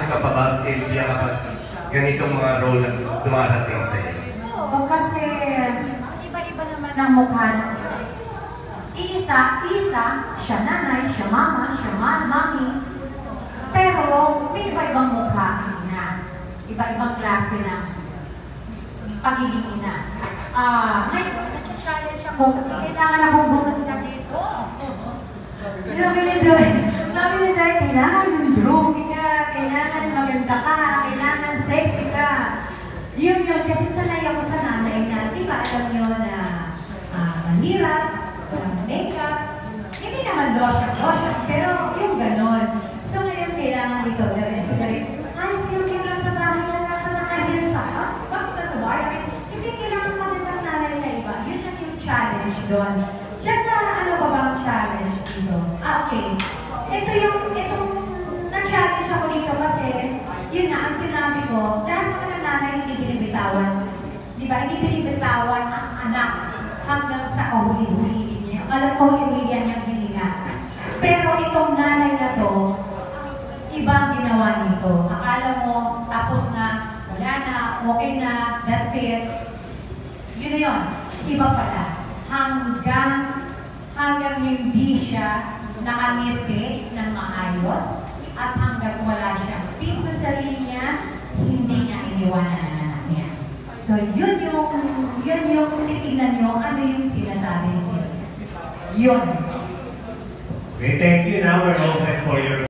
ka pa ba, Sylvia, kapag ganitong mga role na dumarating sa'yo? Oo, kasi iba-iba naman ang mukha ng isa, siya nanay, siya mama, siya mami. Pero may iba-ibang mukha niya. Iba-ibang klase ng pagiging ina. Ngayon, nag-challenge ako kasi kailangan akong bumanda dito. Sabi ni Day, kailangan yung droopy ka, kailangan maganda ka, kailangan sexy ka. Yun, kasi sanay ako sa nanay na, di ba alam nyo na mahirap, makeup, hindi naman lotion, pero yung ganon. So ngayon kailangan dito, ay, Sylvia ka sa bahay na nakakahils pa. Bakit ka sa bahay? Hindi kailangan magandang nanay na iba. Yun kasi yung challenge doon. Tsaka, ano ba bang challenge dito? Okay. Itong na-challenge ako dito kasi, yun na, ang sinabi ko, dahil mga nanay hindi binibitawan. Di ba? Hindi binibitawan ang anak hanggang sa huli-huli niya. Alam ko huli niya hininga. Pero itong nanay na to, ibang ginawa nito. Akala mo, tapos na, wala na, okay na, that's it. Yun na yun. Iba pala. Hanggang hindi siya nakangiti ng maayos at hanggang wala siyang peace sa sarili niya, hindi niya iniwanan ang anak niya. So, yun yung titignan nyo, ano yung sinasabi siya. Yun. Okay, thank you. Now we're open for your